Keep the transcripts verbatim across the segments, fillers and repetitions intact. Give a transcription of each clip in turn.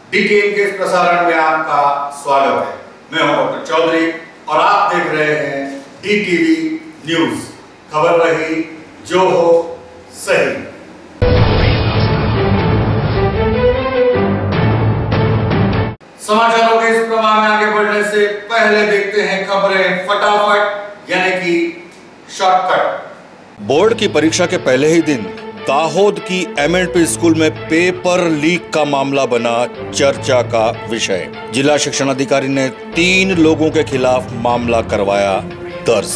डीटीएन के इस प्रसारण में आपका स्वागत है। मैं हूं डॉक्टर चौधरी और आप देख रहे हैं डीटीवी न्यूज। खबर रही जो हो सही। समाचारों के इस प्रवाह में आगे बढ़ने से पहले देखते हैं खबरें फटाफट, यानी कि शॉर्टकट। बोर्ड की परीक्षा के पहले ही दिन दाहोद की एम एंड पी स्कूल में पेपर लीक का मामला बना चर्चा का विषय। जिला शिक्षण अधिकारी ने तीन लोगों के खिलाफ मामला करवाया दर्ज।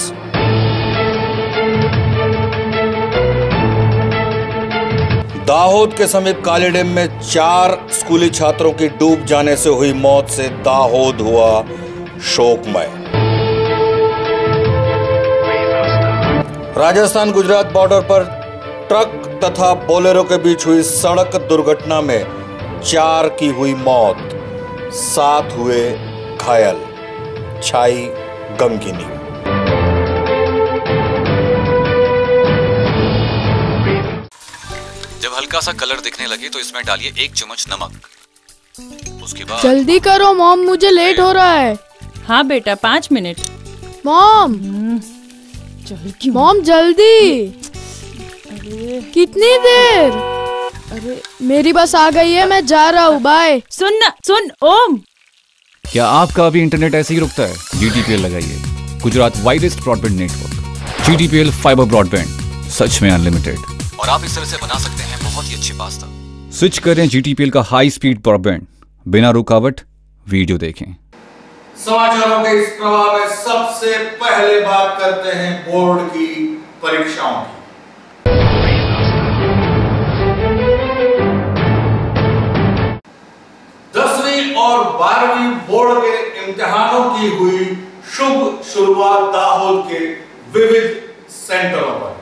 दाहोद के समीप काली डैम में चार स्कूली छात्रों की डूब जाने से हुई मौत से दाहोद हुआ शोकमय। राजस्थान गुजरात बॉर्डर पर ट्रक तथा बोलेरो के बीच हुई सड़क दुर्घटना में चार की हुई मौत, सात हुए घायल। छाई गमगीनी। जब हल्का सा कलर दिखने लगे तो इसमें डालिए एक चम्मच नमक। उसके बाद जल्दी करो मॉम, मुझे लेट हो रहा है। हाँ बेटा, पाँच मिनट। मॉम मॉम जल्दी। अरे कितनी देर? अरे मेरी बस आ गई है, मैं जा रहा हूँ, बाय। सुन ना, सुन ओम। क्या आपका अभी इंटरनेट ऐसे ही रुकता है? जीटीपीएल लगाइए, Gujarat widest broadband network. GTPL fibre broadband, सच में अनलिमिटेड। और आप इस तरह से बना सकते हैं बहुत ही अच्छी पास्ता। स्विच करें जीटीपीएल का हाई स्पीड ब्रॉडबैंड, बिना रुकावट वीडियो देखें। समाचारों के इस प्रवाह में सबसे पहले बात करते हैं बोर्ड की परीक्षाओं की। दसवीं और बारहवीं बोर्ड के इम्तिहानों की हुई शुभ शुरुआत दाहोद के विविध सेंटरों पर।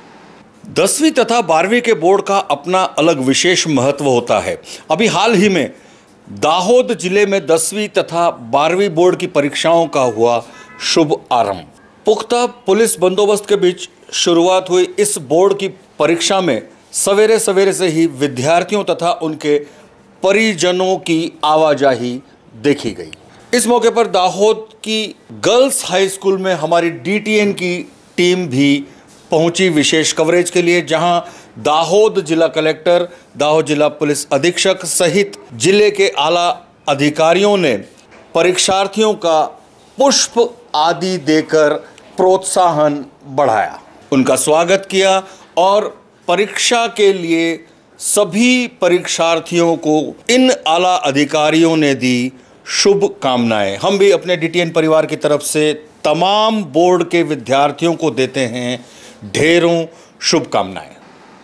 दसवीं तथा बारहवीं के बोर्ड का अपना अलग विशेष महत्व होता है। अभी हाल ही में दाहोद जिले में दसवीं तथा बारहवीं बोर्ड की परीक्षाओं का हुआ शुभ आरंभ। पुख्ता पुलिस बंदोबस्त के बीच शुरुआत हुई इस बोर्ड की परीक्षा में सवेरे सवेरे से ही विद्यार्थियों तथा उनके परिजनों की आवाजाही देखी गई। इस मौके पर दाहोद की गर्ल्स हाई स्कूल में हमारी डीटीएन की टीम भी पहुंची विशेष कवरेज के लिए, जहां दाहोद जिला कलेक्टर, दाहोद जिला पुलिस अधीक्षक सहित जिले के आला अधिकारियों ने परीक्षार्थियों का पुष्प आदि देकर प्रोत्साहन बढ़ाया, उनका स्वागत किया और परीक्षा के लिए सभी परीक्षार्थियों को इन आला अधिकारियों ने दी शुभकामनाएं। हम भी अपने डीटीएन परिवार की तरफ से तमाम बोर्ड के विद्यार्थियों को देते हैं ढेरों शुभकामनाएं।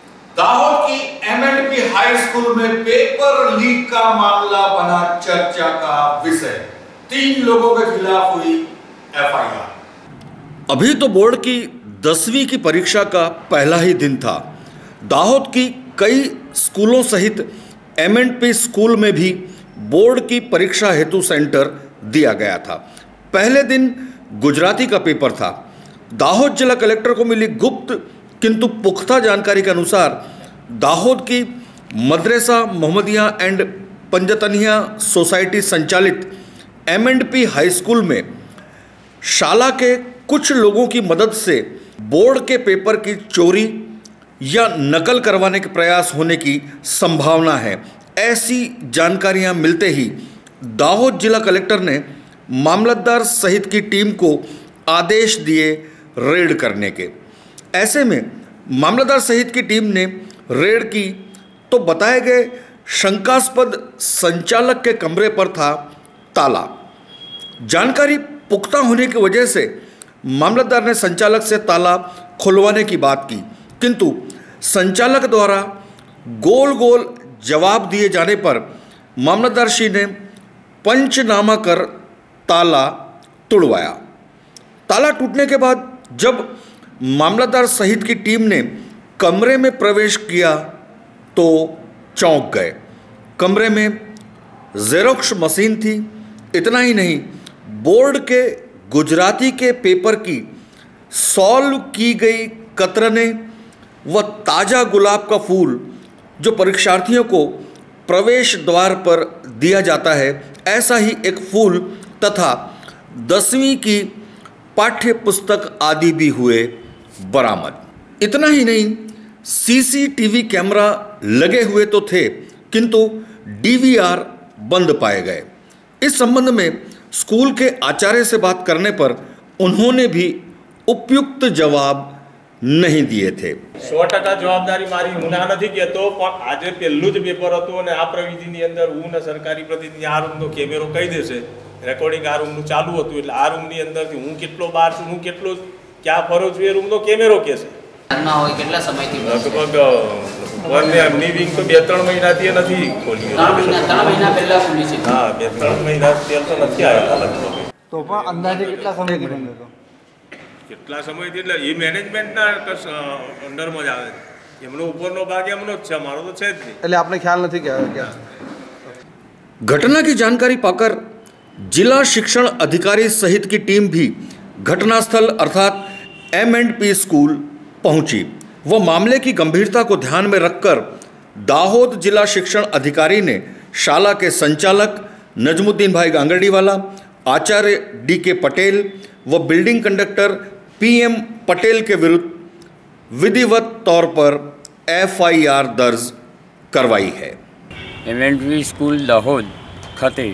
दाहोद की M and P high school में पेपर लीक का मामला बना चर्चा का विषय। तीन लोगों के खिलाफ हुई एफ आई आर। अभी तो बोर्ड की दसवीं की परीक्षा का पहला ही दिन था। दाहोद की कई स्कूलों सहित एम एंड पी स्कूल में भी बोर्ड की परीक्षा हेतु सेंटर दिया गया था। पहले दिन गुजराती का पेपर था। दाहोद जिला कलेक्टर को मिली गुप्त किंतु पुख्ता जानकारी के अनुसार दाहोद की मदरसा मोहम्मदिया एंड पंजतनिया सोसाइटी संचालित M and P high school में शाला के कुछ लोगों की मदद से बोर्ड के पेपर की चोरी या नकल करवाने के प्रयास होने की संभावना है। ऐसी जानकारियां मिलते ही दाहोद जिला कलेक्टर ने मामलतदार सहित की टीम को आदेश दिए रेड करने के। ऐसे में मामलतदार सहित की टीम ने रेड की तो बताए गए शंकास्पद संचालक के कमरे पर था ताला। जानकारी पुख्ता होने की वजह से मामलतदार ने संचालक से ताला खुलवाने की बात की, किंतु संचालक द्वारा गोल गोल जवाब दिए जाने पर मामलतदार श्री ने पंचनामा कर ताला तोड़वाया। ताला टूटने के बाद जब मामलतदार सहित की टीम ने कमरे में प्रवेश किया तो चौंक गए। कमरे में जेरोक्स मशीन थी। इतना ही नहीं, बोर्ड के गुजराती के पेपर की सॉल्व की गई कतरने व ताज़ा गुलाब का फूल जो परीक्षार्थियों को प्रवेश द्वार पर दिया जाता है, ऐसा ही एक फूल तथा दसवीं की पाठ्य पुस्तक आदि भी हुए बरामद। इतना ही नहीं, सीसीटीवी कैमरा लगे हुए तो थे, किंतु डीवीआर बंद पाए गए। इस संबंध में स्कूल के आचार्य से बात करने पर उन्होंने भी उपयुक्त जवाब नहीं दिए थे। सौ टका जवाबदारी मारी हूँ ना नहीं कहतो, पण आजे पहलू ज पेपर हतुं अने आ प्रविधिनी अंदर हूँ ने सरकारी प्रतिनिधि आ रूमनो केमेरो कही देशे, रेकॉर्डिंग आ रूमનું ચાલુ હતું એટલે આ રૂમની અંદરથી હું કેટલો બહાર છું, હું કેટલો ક્યાં ફરો છું એ રૂમનો કેમેરો કહેશે। ના હોય કેટલા સમયથી લગભગ વનને એમની વિંગ તો બે ત્રણ મહિનાથી નથી ખોલી, ત્રણ મહિના પહેલા ખુલી છે। હા, બે ત્રણ મહિના તેલ તો નથી આવેલા લગભગ। તો પણ અંદાજે કેટલા સમયથી બંધ હતો? કેટલા સમયથી એટલે એ મેનેજમેન્ટના અંડરમાં જ આવે છે, એમનો ઉપરનો ભાગ એમનો જ છે, અમારો તો છે જ નહીં। એટલે આપણે ખ્યાલ નથી કે क्या घटना की जानकारी पाकर जिला शिक्षण अधिकारी सहित की टीम भी घटनास्थल अर्थात एम एंड पी स्कूल पहुंची। वह मामले की गंभीरता को ध्यान में रखकर दाहोद जिला शिक्षण अधिकारी ने शाला के संचालक नजमुद्दीन भाई गांगड़ीवाला, आचार्य डी के पटेल व building conductor P M Patel के विरुद्ध विधिवत तौर पर एफ आई आर दर्ज करवाई है। M and P school Dahod खाते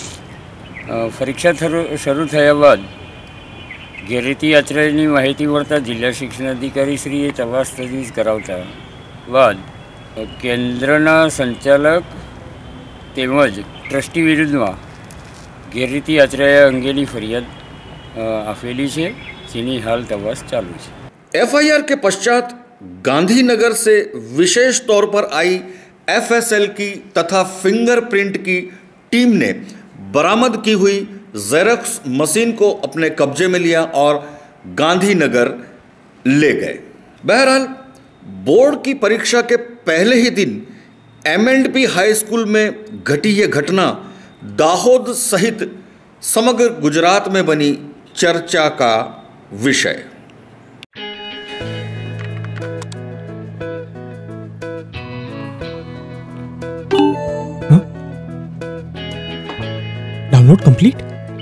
परीक्षा શરૂ થયા બાદ ગેરરીતિ આચરણની માહિતી મળતા જિલ્લા શિક્ષણાધિકારીશ્રીએ તપાસ તજવીજ કરાવતા બાદ કેન્દ્રના સંચાલક તેમજ ટ્રસ્ટી વિરુદ્ધમાં ગેરરીતિ આચરાયા અંગેની ફરિયાદ આપેલી છે, જેની હાલ તપાસ ચાલુ છે। एफ आई आर के पश्चात गांधीनगर से विशेष तौर पर आई एफ एस एल की तथा फिंगरप्रिंट की टीम ने बरामद की हुई जेरॉक्स मशीन को अपने कब्जे में लिया और गांधीनगर ले गए। बहरहाल बोर्ड की परीक्षा के पहले ही दिन M and P high school में घटी ये घटना दाहोद सहित समग्र गुजरात में बनी चर्चा का विषय। Download complete.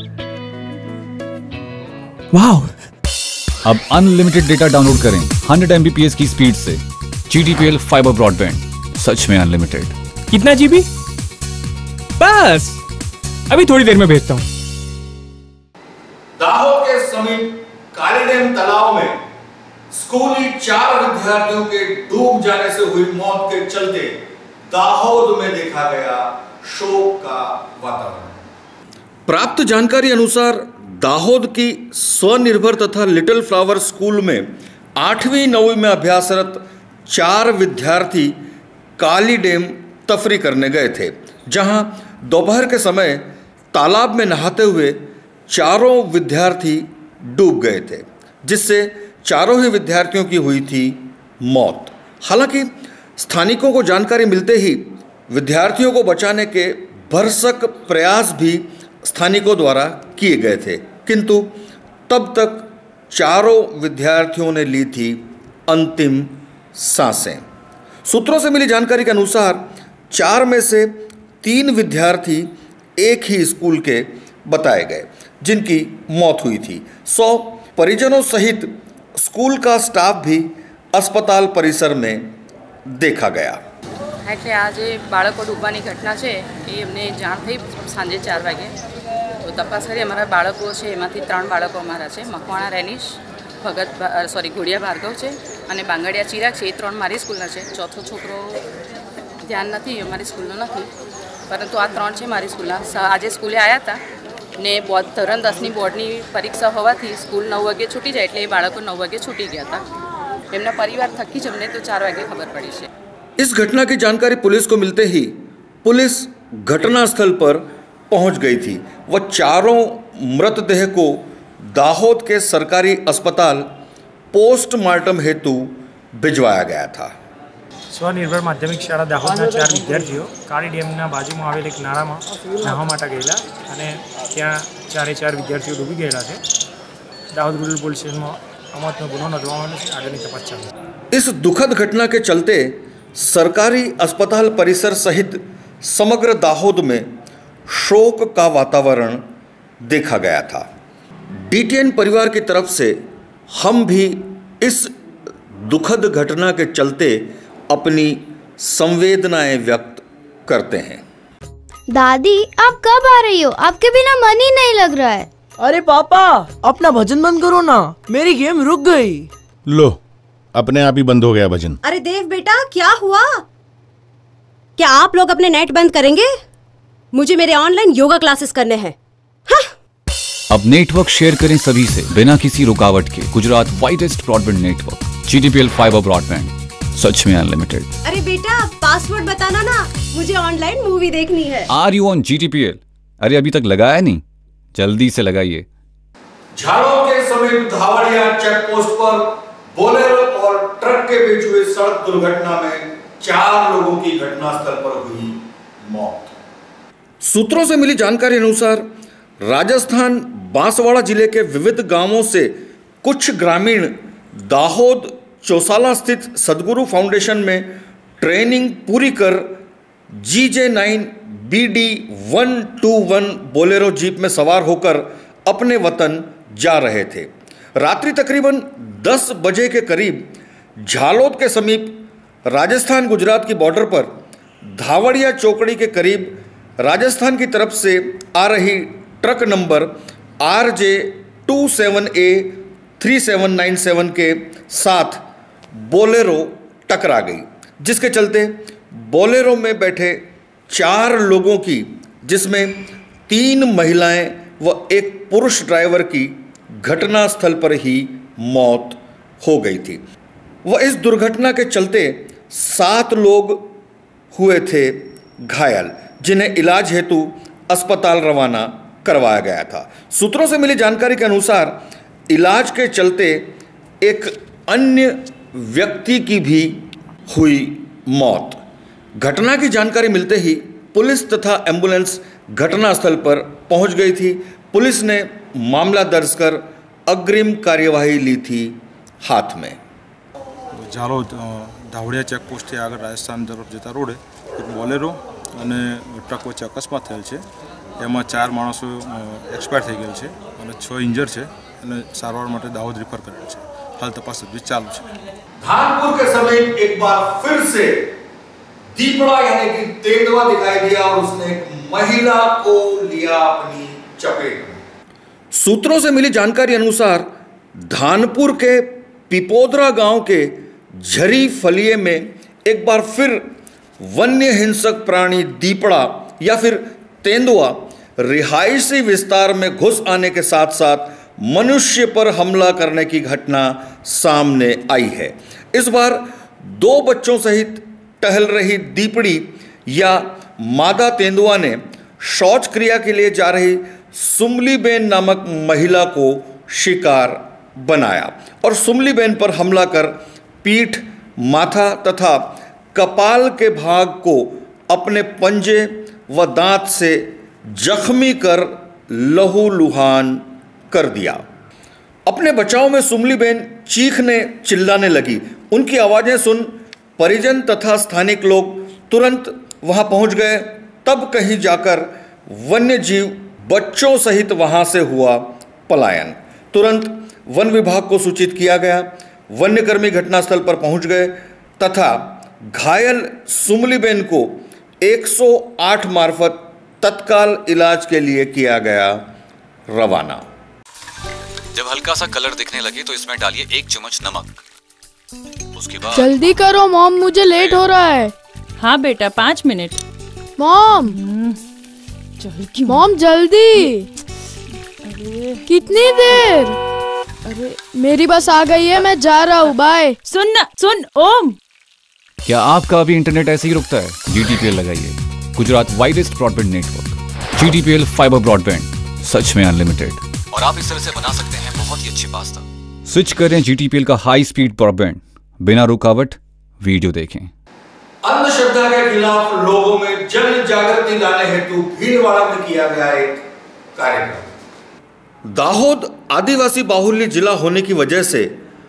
वाओ! अब अनलिमिटेड डेटा डाउनलोड करें hundred M B P S की स्पीड से। G T P L fibre broadband, सच में अनलिमिटेड। कितना जीबी? बस अभी थोड़ी देर में भेजता हूँ। दाहोद के समीप कालीडैम तालाब में स्कूली चार विद्यार्थियों के डूब जाने से हुई मौत के चलते दाहोद में देखा गया शोक का वातावरण। प्राप्त जानकारी अनुसार दाहोद की स्वनिर्भर तथा लिटिल फ्लावर स्कूल में आठवीं नौवीं में अभ्यासरत चार विद्यार्थी कालीडैम तफरी करने गए थे, जहां दोपहर के समय तालाब में नहाते हुए चारों विद्यार्थी डूब गए थे, जिससे चारों ही विद्यार्थियों की हुई थी मौत। हालांकि स्थानिकों को जानकारी मिलते ही विद्यार्थियों को बचाने के भरसक प्रयास भी स्थानिकों द्वारा किए गए थे, किंतु तब तक चारों विद्यार्थियों ने ली थी अंतिम सांसें। सूत्रों से मिली जानकारी के अनुसार चार में से तीन विद्यार्थी एक ही स्कूल के बताए गए, जिनकी मौत हुई थी। सौ परिजनों सहित स्कूल का स्टाफ भी अस्पताल परिसर में देखा गया। એટલે આજે બાળકો ડૂબવાની ઘટના છે એ અમને જાણ થઈ સાંજે ચાર વાગે, તો તપાસ કરી અમારા બાળકો છે એમાંથી ત્રણ બાળકો અમારા છે, મકવાણા રેનિશ, ભગત સોરી ઘોડિયા ભાર્ગવ છે અને બાંગડિયા ચિરાગ છે, એ ત્રણ મારી સ્કૂલના છે। ચોથો છોકરો ધ્યાન નથી, અમારી સ્કૂલનો નથી, પરંતુ આ ત્રણ છે મારી સ્કૂલના। આજે સ્કૂલે આવ્યા હતા ને ધોરણ દસની બોર્ડની પરીક્ષા હોવાથી સ્કૂલ નવ વાગે છૂટી જાય એટલે એ બાળકો નવ વાગે છૂટી ગયા હતા। એમના પરિવાર થકી જ અમને તો ચાર વાગે ખબર પડી છે। इस घटना की जानकारी पुलिस को मिलते ही पुलिस घटनास्थल पर पहुंच गई थी। वह चारों मृतदेह को दाहोद के सरकारी अस्पताल पोस्टमार्टम हेतु भिजवाया गया था। સ્વનિર્ભર માધ્યમિક શાળા દાહોદના ચાર વિદ્યાર્થીઓ કાળી ડેમના બાજુમાં આવેલ એક નાળામાં નહાવા માટે ગયેલા અને ત્યાં ચારે ચાર વિદ્યાર્થીઓ ડૂબી ગયેલા છે। દાહોદ રૂરલ પોલીસ સ્ટેશનમાં અમતનો ગુનો નોંધવામાં છે, આગળની તપાસ ચાલુ। इस दुखद घटना के चलते सरकारी अस्पताल परिसर सहित समग्र दाहोद में शोक का वातावरण देखा गया था। डीटीएन परिवार की तरफ से हम भी इस दुखद घटना के चलते अपनी संवेदनाएं व्यक्त करते हैं। दादी, आप कब आ रही हो? आपके बिना मन ही नहीं लग रहा है। अरे पापा, अपना भजन बंद करो ना, मेरी गेम रुक गई। लो, अपने आप ही बंद हो गया भजन। अरे देव बेटा, क्या हुआ? क्या आप लोग अपने नेट बंद करेंगे? मुझे मेरे ऑनलाइन योगा क्लासेस करने हैं। हाँ? अब नेटवर्क शेयर करें सभी से बिना किसी रुकावट के। Gujarat widest broadband network, GTPL fibre broadband, सच में अनलिमिटेड। अरे बेटा, पासवर्ड बताना ना, मुझे ऑनलाइन मूवी देखनी है। Are you on GTPL? अरे अभी तक लगाया नहीं, जल्दी से लगाइए। झाड़ोद के समीप धावड़िया चेक पोस्ट पर बोलेरो और ट्रक के बीच हुई सड़क दुर्घटना में चार लोगों की घटनास्थल पर हुई मौत। सूत्रों से मिली जानकारी अनुसार राजस्थान बांसवाड़ा जिले के विविध गांवों से कुछ ग्रामीण दाहोद चौसाला स्थित सदगुरु फाउंडेशन में ट्रेनिंग पूरी कर G J nine B D one two one Bolero jeep में सवार होकर अपने वतन जा रहे थे। रात्रि तकरीबन दस बजे के करीब झालोद के समीप राजस्थान गुजरात की बॉर्डर पर धावड़िया चौकड़ी के करीब राजस्थान की तरफ से आ रही truck number R J two seven A three seven nine seven के साथ बोलेरो टकरा गई, जिसके चलते बोलेरो में बैठे चार लोगों की, जिसमें तीन महिलाएं व एक पुरुष ड्राइवर की घटनास्थल पर ही मौत हो गई थी। वह इस दुर्घटना के चलते सात लोग हुए थे घायल, जिन्हें इलाज हेतु अस्पताल रवाना करवाया गया था। सूत्रों से मिली जानकारी के अनुसार इलाज के चलते एक अन्य व्यक्ति की भी हुई मौत। घटना की जानकारी मिलते ही पुलिस तथा एम्बुलेंस घटनास्थल पर पहुंच गई थी। पुलिस ने मामला दर्ज कर अग्रिम कार्यवाही ली थी हाथ में। झालोद धावड़िया चेक पोस्ट आगे राजस्थान तरफ जता रोडे एक बोलेरो અને ટ્રક વચ્ચે અકસ્માત થયેલ છે। એમાં ચાર માણસો એક્સપાયર થઈ ગયેલ છે અને છ ઇન્જર છે અને સારવાર માટે દાહોદ રિફર કરેલ છે। હાલ તપાસ તજવીજ ચાલુ છે। धानपुर के समीप एक बार फिर से दीपड़ा यानी कि तेंदुआ दिखाई दिया और उसने एक महिला को लिया अपनी चपेट में। सूत्रों से मिली जानकारी अनुसार धानपुर के पिपोदरा गांव के झरी फलिये में एक बार फिर वन्य हिंसक प्राणी दीपड़ा या फिर तेंदुआ रिहायशी विस्तार में घुस आने के साथ साथ मनुष्य पर हमला करने की घटना सामने आई है। इस बार दो बच्चों सहित टहल रही दीपड़ी या मादा तेंदुआ ने शौच क्रिया के लिए जा रही सुमलीबेन नामक महिला को शिकार बनाया और सुमलीबेन पर हमला कर पीठ, माथा तथा कपाल के भाग को अपने पंजे व दांत से जख्मी कर लहूलुहान कर दिया। अपने बचाव में सुमलीबेन चीखने चिल्लाने लगी। उनकी आवाज़ें सुन परिजन तथा स्थानिक लोग तुरंत वहां पहुंच गए। तब कहीं जाकर वन्य जीव बच्चों सहित वहां से हुआ पलायन। तुरंत वन विभाग को सूचित किया गया। वन्यकर्मी घटनास्थल पर पहुंच गए तथा घायल सुमलीबेन को एक सौ आठ मार्फत तत्काल इलाज के लिए किया गया रवाना। जब हल्का सा कलर दिखने लगे तो इसमें डालिए एक चम्मच नमक। उसके बाद जल्दी करो मॉम, मुझे लेट हो रहा है। हाँ बेटा, पाँच मिनट। मॉम जल्दी मॉम जल्दी। अरे कितनी देर? अरे मेरी बस आ गई है, मैं जा रहा हूँ, बाय। सुन ना, सुन ओम। क्या आपका अभी इंटरनेट ऐसे ही रुकता है? जीटीपीएल लगाइए, Gujarat widest broadband network, GTPL fibre broadband, सच में अनलिमिटेड। और आप इस तरह से बना सकते हैं बहुत ही अच्छी पास्ता। स्विच करें जीटीपीएल का हाई स्पीड ब्रॉडबैंड, बिना रुकावट वीडियो देखें। अंधश्रद्धा के खिलाफ लोगों में जन जागृति लाने हेतु भीलवाड़ा में किया गया एक कार्यक्रम। दाहोद आदिवासी बाहुल्य जिला होने की वजह से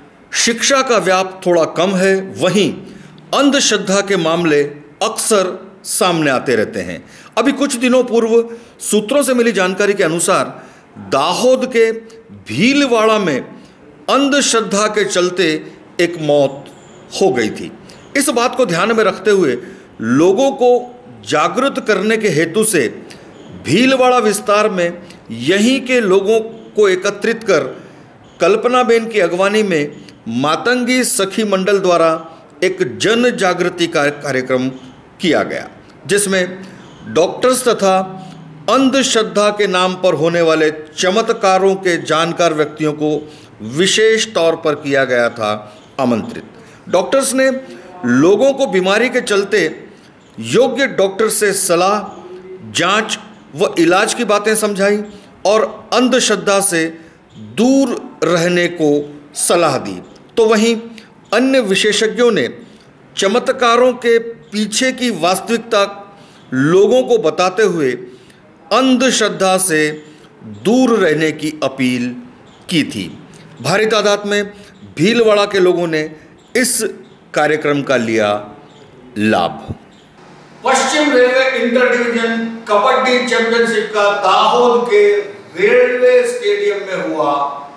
शिक्षा का व्याप थोड़ा कम है, वहीं अंधश्रद्धा के मामले अक्सर सामने आते रहते हैं। अभी कुछ दिनों पूर्व सूत्रों से मिली जानकारी के अनुसार दाहोद के भीलवाड़ा में अंधश्रद्धा के चलते एक मौत हो गई थी। इस बात को ध्यान में रखते हुए लोगों को जागृत करने के हेतु से भीलवाड़ा विस्तार में यहीं के लोगों को एकत्रित कर कल्पनाबेन की अगवानी में मातंगी सखी मंडल द्वारा एक जन जागृति कार्यक्रम किया गया, जिसमें डॉक्टर्स तथा अंधश्रद्धा के नाम पर होने वाले चमत्कारों के जानकार व्यक्तियों को विशेष तौर पर किया गया था आमंत्रित। डॉक्टर्स ने लोगों को बीमारी के चलते योग्य डॉक्टर से सलाह, जांच व इलाज की बातें समझाई और अंधश्रद्धा से दूर रहने को सलाह दी। तो वहीं अन्य विशेषज्ञों ने चमत्कारों के पीछे की वास्तविकता लोगों को बताते हुए अंधश्रद्धा से दूर रहने की अपील की थी। भारी तादाद में भीलवाड़ा के लोगों ने इस कार्यक्रम का लिया लाभ। पश्चिम railway inter division kabaddi championship का दाहोद के रेलवे स्टेडियम में हुआ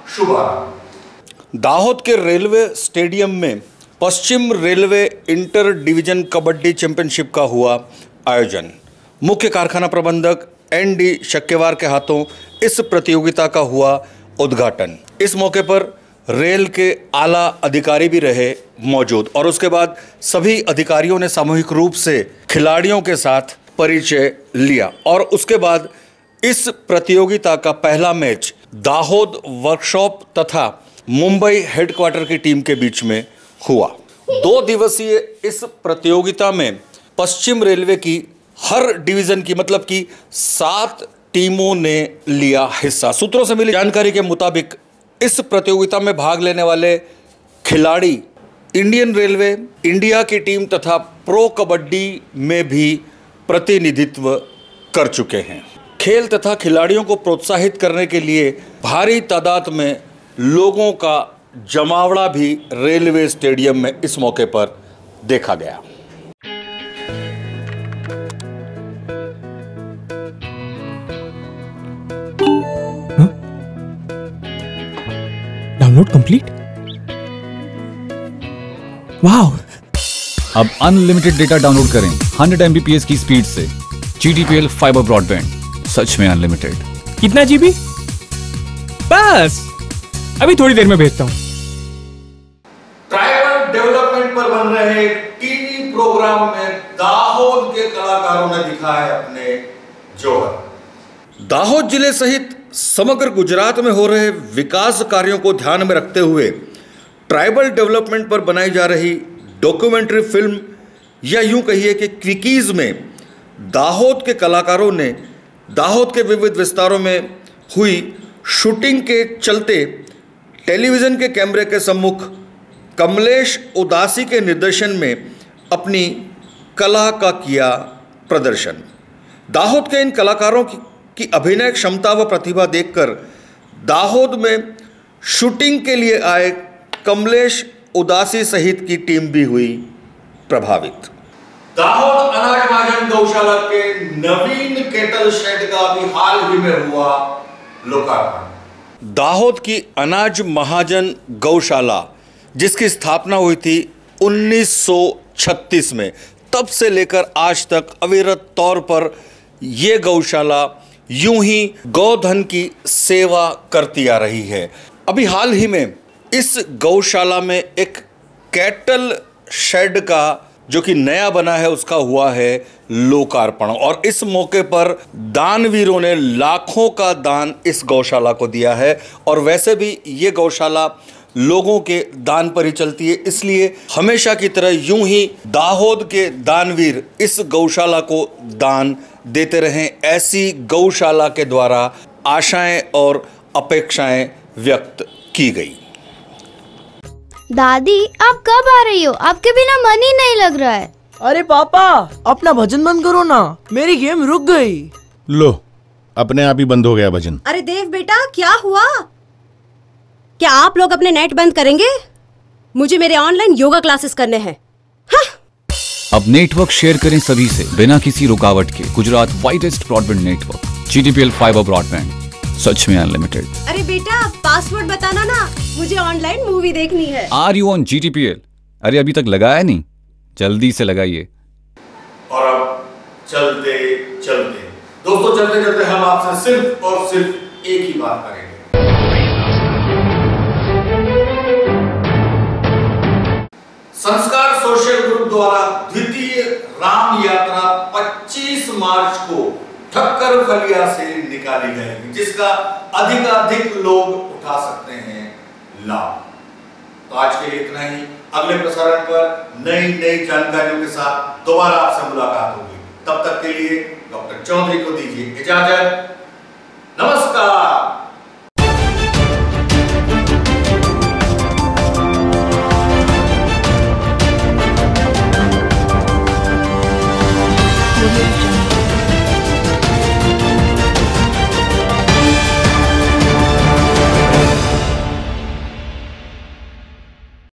शुभारंभ। दाहोद के रेलवे स्टेडियम में पश्चिम railway inter division kabaddi championship का हुआ आयोजन। मुख्य कारखाना प्रबंधक एन डी शक्यवार के हाथों इस प्रतियोगिता का हुआ उद्घाटन। इस मौके पर रेल के आला अधिकारी भी रहे मौजूद और उसके बाद सभी अधिकारियों ने सामूहिक रूप से खिलाड़ियों के साथ परिचय लिया और उसके बाद इस प्रतियोगिता का पहला मैच दाहोद वर्कशॉप तथा मुंबई हेडक्वार्टर की टीम के बीच में हुआ। दो दिवसीय इस प्रतियोगिता में पश्चिम रेलवे की हर डिवीजन की मतलब कि सात टीमों ने लिया हिस्सा। सूत्रों से मिली जानकारी के मुताबिक इस प्रतियोगिता में भाग लेने वाले खिलाड़ी इंडियन रेलवे, इंडिया की टीम तथा प्रो कबड्डी में भी प्रतिनिधित्व कर चुके हैं। खेल तथा खिलाड़ियों को प्रोत्साहित करने के लिए भारी तादाद में लोगों का जमावड़ा भी रेलवे स्टेडियम में इस मौके पर देखा गया। Download complete. वाओ! अब अनलिमिटेड डेटा डाउनलोड करें hundred M B P S की स्पीड से। G T P L fibre broadband, सच में अनलिमिटेड। कितना जीबी? बस अभी थोड़ी देर में भेजता हूं। ट्राइबल डेवलपमेंट पर बन रहे टीवी प्रोग्राम में दाहोद के कलाकारों ने दिखाए अपने जोहर। दाहोद जिले सहित समग्र गुजरात में हो रहे विकास कार्यों को ध्यान में रखते हुए ट्राइबल डेवलपमेंट पर बनाई जा रही डॉक्यूमेंट्री फिल्म या यूं कहिए कि क्विकीज में दाहोद के कलाकारों ने दाहोद के विविध विस्तारों में हुई शूटिंग के चलते टेलीविज़न के कैमरे के सम्मुख कमलेश उदासी के निर्देशन में अपनी कला का किया प्रदर्शन। दाहोद के इन कलाकारों की, की अभिनय क्षमता व प्रतिभा देखकर दाहोद में शूटिंग के लिए आए कमलेश उदासी सहित की टीम भी हुई प्रभावित। दाहोद अनाज महाजन गौशाला के नवीन केटल शेड का भी हाल ही में हुआ लोकार्पण। दाहोद की अनाज महाजन गौशाला जिसकी स्थापना हुई थी उन्नीस सौ छत्तीस में, तब से लेकर आज तक अविरत तौर पर ये गौशाला यूं ही गौधन की सेवा करती आ रही है। अभी हाल ही में इस गौशाला में एक कैटल शेड का जो कि नया बना है उसका हुआ है लोकार्पण और इस मौके पर दानवीरों ने लाखों का दान इस गौशाला को दिया है और वैसे भी ये गौशाला लोगों के दान पर ही चलती है, इसलिए हमेशा की तरह यूं ही दाहोद के दानवीर इस गौशाला को दान देते रहें, ऐसी गौशाला के द्वारा आशाएं और अपेक्षाएं व्यक्त की गई। दादी आप कब आ रही हो? आपके बिना मन ही नहीं लग रहा है। अरे पापा अपना भजन बंद करो ना, मेरी गेम रुक गई। लो अपने आप ही बंद हो गया भजन। अरे देव बेटा क्या हुआ? क्या आप लोग अपने नेट बंद करेंगे? मुझे मेरे ऑनलाइन योगा क्लासेस करने हैं। हाँ? अब नेटवर्क शेयर करें सभी से बिना किसी रुकावट के। Gujarat widest broadband network, GTPL fibre broadband, सच में अनलिमिटेड। अरे बेटा पासवर्ड बताना ना, मुझे ऑनलाइन मूवी देखनी है। Are you on GTPL? अरे अभी तक लगाया नहीं, जल्दी से लगाइए। और अब चलते चलते दोस्तों चलते चलते हम आपसे सिर्फ और सिर्फ एक ही बात करेंगे। संस्कार सोशल ग्रुप द्वारा द्वितीय राम यात्रा पच्चीस मार्च को ठक्कर फलिया से निकाली जाएगी, जिसका अधिकाधिक लोग उठा सकते हैं लाभ। तो आज के लिए इतना ही। अगले प्रसारण पर नई नई जानकारियों के साथ दोबारा आपसे मुलाकात होगी। तब तक के लिए डॉक्टर चौधरी को दीजिए इजाजत।